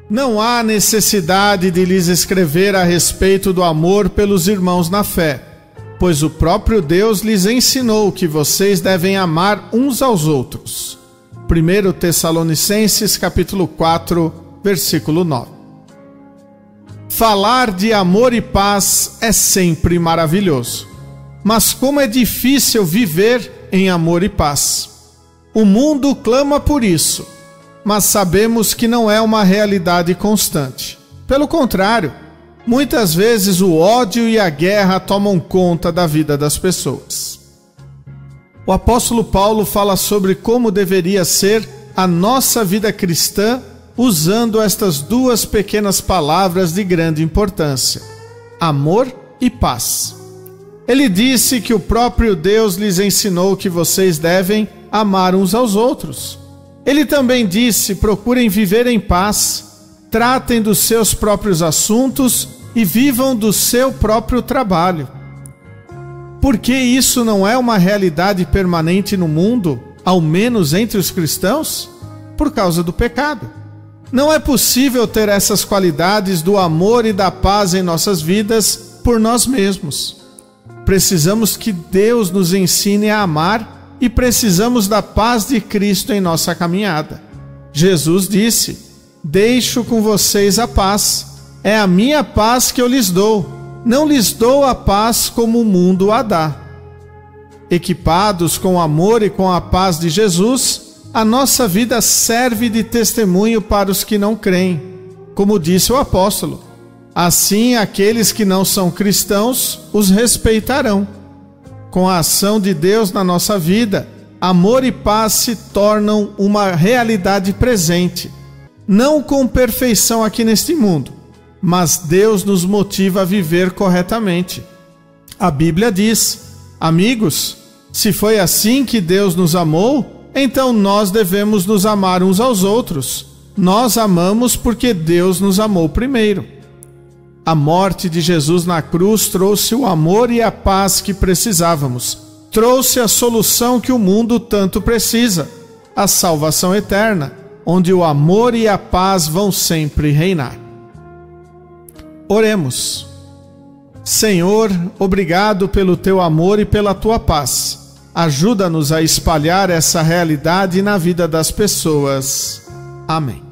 Não há necessidade de lhes escrever a respeito do amor pelos irmãos na fé, pois o próprio Deus lhes ensinou que vocês devem amar uns aos outros. 1 Tessalonicenses capítulo 4, versículo 9. Falar de amor e paz é sempre maravilhoso, mas como é difícil viver em amor e paz. O mundo clama por isso, mas sabemos que não é uma realidade constante. Pelo contrário, muitas vezes o ódio e a guerra tomam conta da vida das pessoas. O apóstolo Paulo fala sobre como deveria ser a nossa vida cristã usando estas duas pequenas palavras de grande importância: amor e paz. Ele disse que o próprio Deus lhes ensinou que vocês devem amar uns aos outros. Ele também disse: procurem viver em paz, tratem dos seus próprios assuntos e vivam do seu próprio trabalho. Por que isso não é uma realidade permanente no mundo, ao menos entre os cristãos? Por causa do pecado. Não é possível ter essas qualidades do amor e da paz em nossas vidas por nós mesmos. Precisamos que Deus nos ensine a amar e precisamos da paz de Cristo em nossa caminhada. Jesus disse: deixo com vocês a paz, é a minha paz que eu lhes dou, não lhes dou a paz como o mundo a dá. Equipados com o amor e com a paz de Jesus, a nossa vida serve de testemunho para os que não creem, como disse o apóstolo. Assim, aqueles que não são cristãos os respeitarão. Com a ação de Deus na nossa vida, amor e paz se tornam uma realidade presente, não com perfeição aqui neste mundo, mas Deus nos motiva a viver corretamente. A Bíblia diz: amigos, se foi assim que Deus nos amou, então nós devemos nos amar uns aos outros. Nós amamos porque Deus nos amou primeiro. A morte de Jesus na cruz trouxe o amor e a paz que precisávamos. Trouxe a solução que o mundo tanto precisa, a salvação eterna, onde o amor e a paz vão sempre reinar. Oremos. Senhor, obrigado pelo teu amor e pela tua paz. Ajuda-nos a espalhar essa realidade na vida das pessoas. Amém.